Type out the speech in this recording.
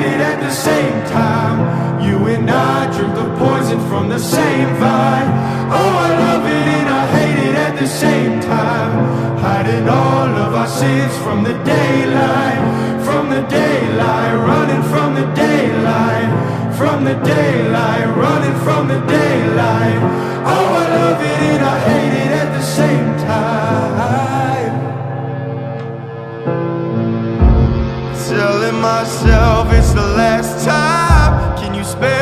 hate it at the same time. You and I drink the poison from the same vine. Oh, I love it and I hate it at the same time. Hiding all of our sins from the daylight, from the daylight, running from the daylight, from the daylight, running from the daylight. Oh, I love it and I hate it at the same time. Telling myself it's the last time. Can you spare